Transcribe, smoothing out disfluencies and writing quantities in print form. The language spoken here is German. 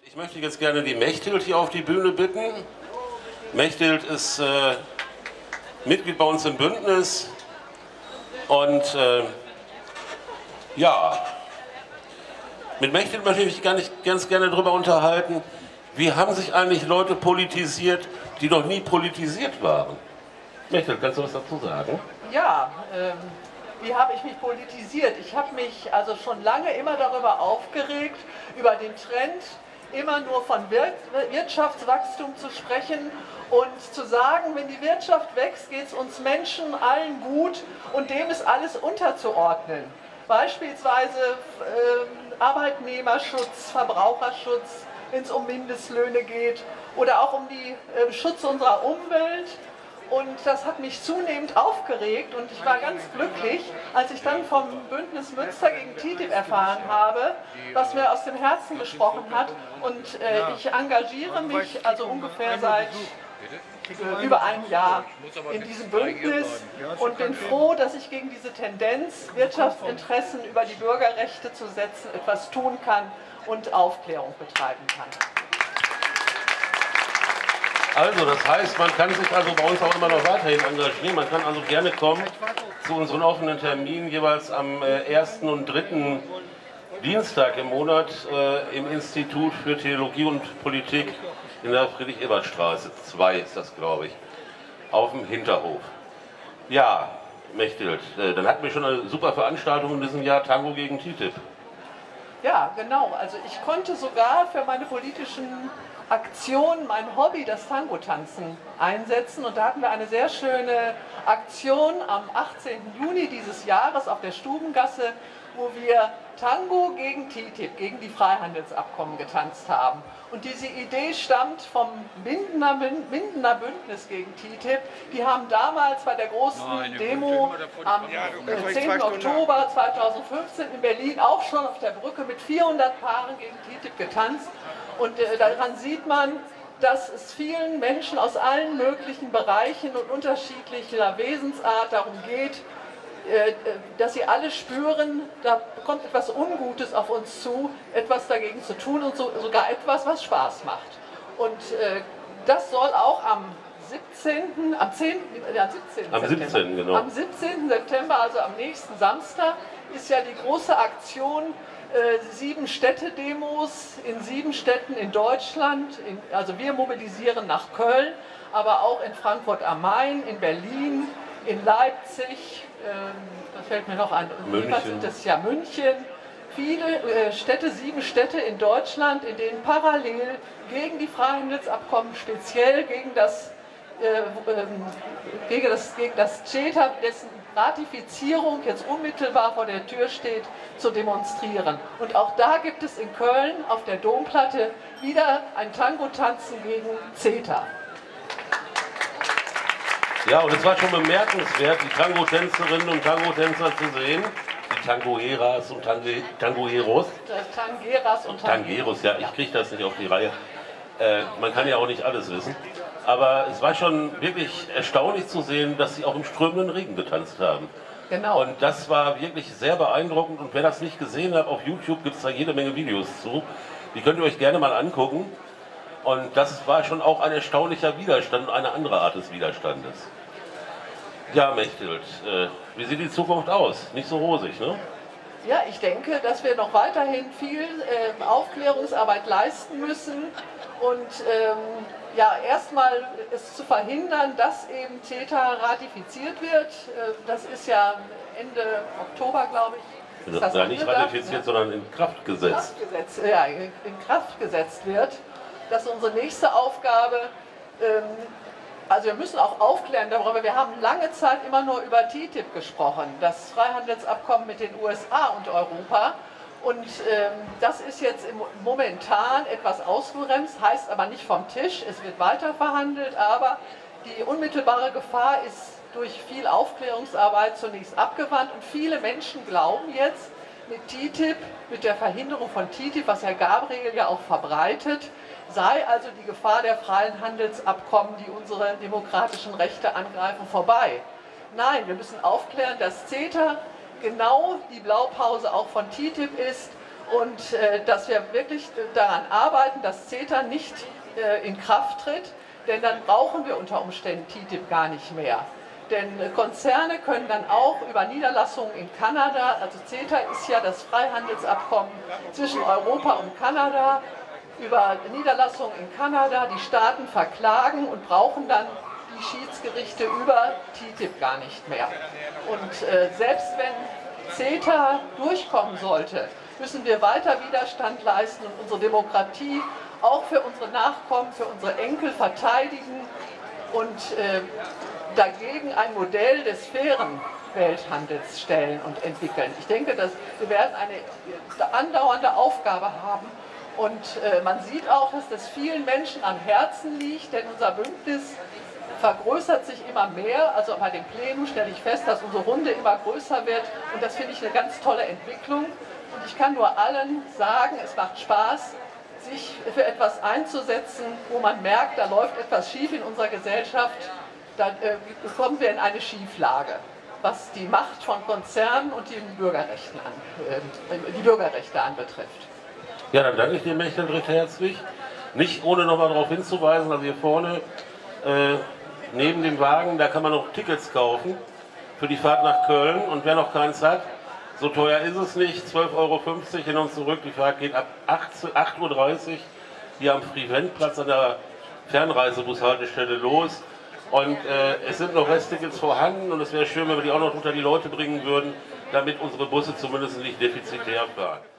Ich möchte jetzt gerne die Mechthild hier auf die Bühne bitten. Mechthild ist Mitglied bei uns im Bündnis und ja, mit Mechthild möchte ich mich ganz gerne darüber unterhalten, wie haben sich eigentlich Leute politisiert, die noch nie politisiert waren. Mechthild, kannst du was dazu sagen? Ja, wie habe ich mich politisiert? Ich habe mich also schon lange immer darüber aufgeregt, über den Trend, immer nur von Wirtschaftswachstum zu sprechen und zu sagen, wenn die Wirtschaft wächst, geht es uns Menschen allen gut und dem ist alles unterzuordnen. Beispielsweise Arbeitnehmerschutz, Verbraucherschutz, wenn es um Mindestlöhne geht oder auch um den Schutz unserer Umwelt. Und das hat mich zunehmend aufgeregt und ich war ganz glücklich, als ich dann vom Bündnis Münster gegen TTIP erfahren habe, was mir aus dem Herzen gesprochen hat. Und ich engagiere mich also ungefähr seit über einem Jahr in diesem Bündnis und bin froh, dass ich gegen diese Tendenz, Wirtschaftsinteressen über die Bürgerrechte zu setzen, etwas tun kann und Aufklärung betreiben kann. Also, das heißt, man kann sich also bei uns auch immer noch weiterhin engagieren. Man kann also gerne kommen zu unseren offenen Terminen, jeweils am 1. und 3. Dienstag im Monat im Institut für Theologie und Politik in der Friedrich-Ebert-Straße 2 ist das, glaube ich, auf dem Hinterhof. Ja, Mechthild, dann hatten wir schon eine super Veranstaltung in diesem Jahr, Tango gegen TTIP. Ja, genau. Also ich konnte sogar für meine politischen Aktion, mein Hobby, das Tango-Tanzen, einsetzen. Und da hatten wir eine sehr schöne Aktion am 18. Juni dieses Jahres auf der Stubengasse, wo wir Tango gegen TTIP, gegen die Freihandelsabkommen getanzt haben. Und diese Idee stammt vom Mindener Bündnis gegen TTIP. Die haben damals bei der großen Demo am 10. Oktober 2015 in Berlin auch schon auf der Brücke mit 400 Paaren gegen TTIP getanzt. Und daran sieht man, dass es vielen Menschen aus allen möglichen Bereichen und unterschiedlicher Wesensart darum geht, dass sie alle spüren, da kommt etwas Ungutes auf uns zu, etwas dagegen zu tun und sogar etwas, was Spaß macht. Und das soll auch am 17. September, also am nächsten Samstag, ist ja die große Aktion 7 Städte-Demos in 7 Städten in Deutschland. Also wir mobilisieren nach Köln, aber auch in Frankfurt am Main, in Berlin, in Leipzig, da fällt mir noch ein, München. Das ist ja München. Viele Städte, 7 Städte in Deutschland, in denen parallel gegen die Freihandelsabkommen, speziell gegen das CETA, dessen Ratifizierung jetzt unmittelbar vor der Tür steht, zu demonstrieren. Und auch da gibt es in Köln auf der Domplatte wieder ein Tango-Tanzen gegen CETA. Ja, und es war schon bemerkenswert, die Tango-Tänzerinnen und Tango-Tänzer zu sehen. Die Tangoeras und Tangoeros. Tangeras und Tangeros, ja, ich kriege das nicht auf die Reihe. Man kann ja auch nicht alles wissen. Aber es war schon wirklich erstaunlich zu sehen, dass sie auch im strömenden Regen getanzt haben. Genau. Und das war wirklich sehr beeindruckend. Und wer das nicht gesehen hat, auf YouTube gibt es da jede Menge Videos zu. Die könnt ihr euch gerne mal angucken. Und das war schon auch ein erstaunlicher Widerstand und eine andere Art des Widerstandes. Ja, Mechthild, wie sieht die Zukunft aus? Nicht so rosig, ne? Ja, ich denke, dass wir noch weiterhin viel Aufklärungsarbeit leisten müssen und ja, erstmal es zu verhindern, dass eben CETA ratifiziert wird. Das ist ja Ende Oktober, glaube ich. Ist das ja nicht ratifiziert, sondern in Kraft gesetzt. In Kraft gesetzt wird. Das ist unsere nächste Aufgabe. Also wir müssen auch aufklären darüber. Wir haben lange Zeit immer nur über TTIP gesprochen, das Freihandelsabkommen mit den USA und Europa. Und das ist jetzt momentan etwas ausgebremst, heißt aber nicht vom Tisch. Es wird weiter verhandelt, aber die unmittelbare Gefahr ist durch viel Aufklärungsarbeit zunächst abgewandt. Und viele Menschen glauben jetzt, mit TTIP, mit der Verhinderung von TTIP, was Herr Gabriel ja auch verbreitet, sei also die Gefahr der freien Handelsabkommen, die unsere demokratischen Rechte angreifen, vorbei. Nein, wir müssen aufklären, dass CETA genau die Blaupause auch von TTIP ist und dass wir wirklich daran arbeiten, dass CETA nicht in Kraft tritt, denn dann brauchen wir unter Umständen TTIP gar nicht mehr. Denn Konzerne können dann auch über Niederlassungen in Kanada, also CETA ist ja das Freihandelsabkommen zwischen Europa und Kanada, über Niederlassungen in Kanada die Staaten verklagen und brauchen dann die Schiedsgerichte über TTIP gar nicht mehr. Und selbst wenn CETA durchkommen sollte, müssen wir weiter Widerstand leisten und unsere Demokratie auch für unsere Nachkommen, für unsere Enkel verteidigen und dagegen ein Modell des fairen Welthandels stellen und entwickeln. Ich denke, dass wir werden eine andauernde Aufgabe haben und man sieht auch, dass das vielen Menschen am Herzen liegt, denn unser Bündnis vergrößert sich immer mehr. Also bei dem Plenum stelle ich fest, dass unsere Runde immer größer wird und das finde ich eine ganz tolle Entwicklung. Und ich kann nur allen sagen, es macht Spaß, sich für etwas einzusetzen, wo man merkt, da läuft etwas schief in unserer Gesellschaft, dann kommen wir in eine Schieflage, was die Macht von Konzernen und die Bürgerrechte anbetrifft. Ja, dann danke ich dem Mächtigen recht herzlich. Nicht ohne nochmal darauf hinzuweisen, also hier vorne neben dem Wagen, da kann man noch Tickets kaufen für die Fahrt nach Köln und wer noch keins hat, so teuer ist es nicht, 12,50 Euro hin und zurück. Die Fahrt geht ab 8:30 Uhr hier am Friedwendplatz an der Fernreisebushaltestelle los. Und es sind noch Resttickets vorhanden und es wäre schön, wenn wir die auch noch unter die Leute bringen würden, damit unsere Busse zumindest nicht defizitär fahren.